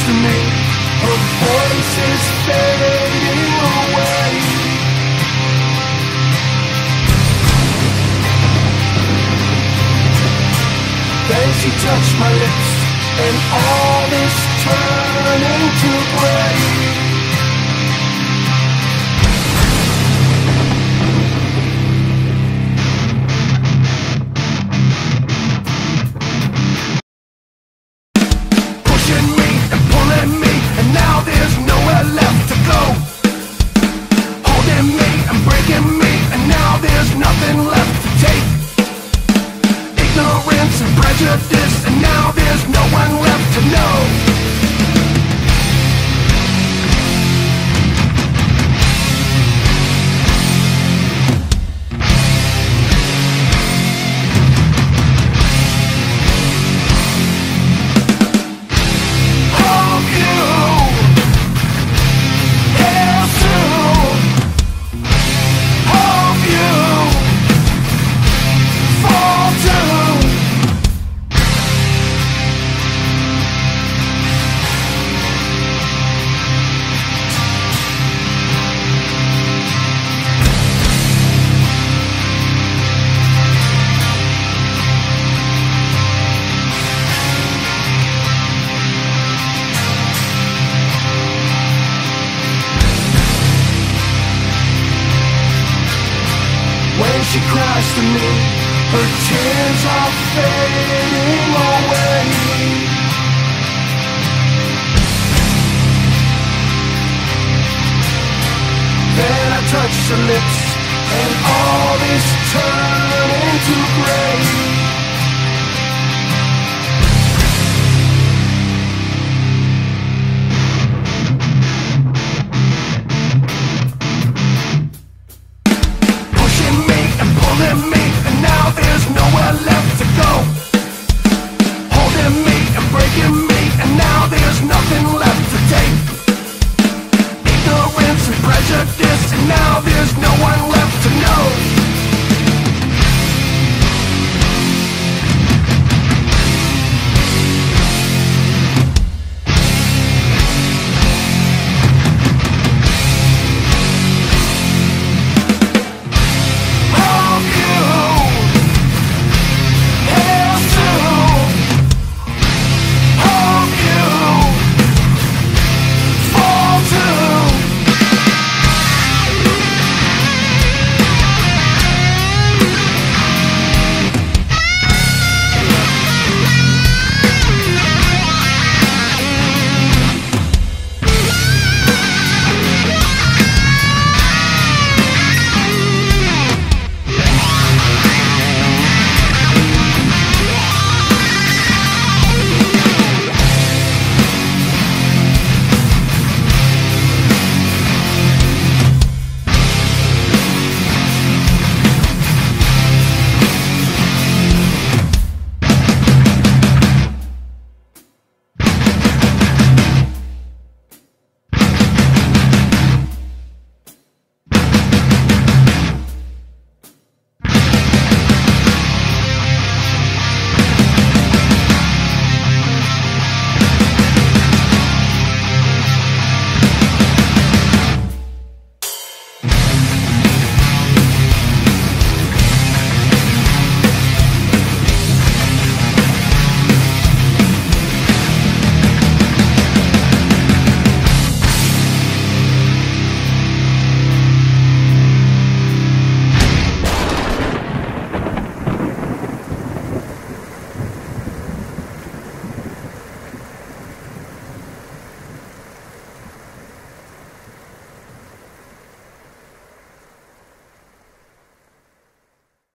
to me, her voice is fading away. Then she touched my lips, and all is turning to gray. Prejudice, and now there's no one left to know. Hope you heal soon. Hope you fall too. When she cries to me, her tears are fading away. Then I touch her lips, and all is turning to gray. Me, and now there's nowhere left to go. Holding me and breaking me, and now there's nothing left to take. Ignorance and prejudice, and now there's no one left to know.